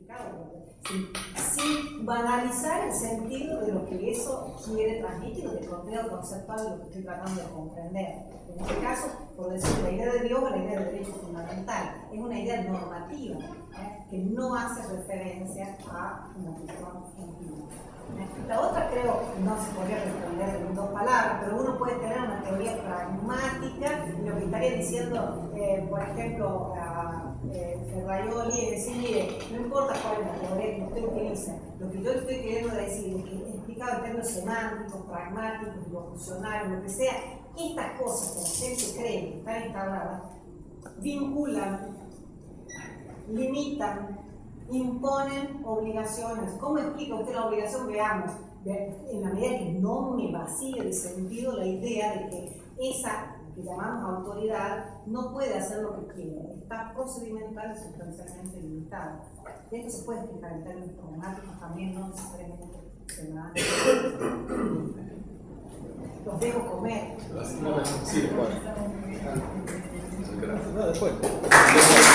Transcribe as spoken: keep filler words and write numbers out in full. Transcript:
explicado, sin, sin banalizar el sentido de lo que eso quiere transmitir, lo que el contenido conceptual de lo que estoy tratando de comprender. En este caso, por decir la idea de Dios o la idea de derecho fundamental, es una idea normativa, ¿eh? que no hace referencia a una cuestión empírica. La otra creo que no se podría responder en dos palabras, pero uno puede tener una teoría pragmática y lo que estaría diciendo, eh, por ejemplo, a eh, Ferraioli, es decir, mire, no importa cuál es la teoría que usted utilice, lo que yo estoy queriendo decir es que explicado en términos semánticos, pragmáticos, locucionarios, lo que sea, estas cosas que la gente cree que están instauradas, vinculan, limitan, imponen obligaciones. ¿Cómo explica usted la obligación? Veamos, en la medida que no me vacíe de sentido la idea de que esa que llamamos autoridad no puede hacer lo que quiere, está procedimental y sustancialmente limitada. Esto se puede explicar en términos pragmáticos también, no necesariamente semánticos. Los dejo comer. Sí, después.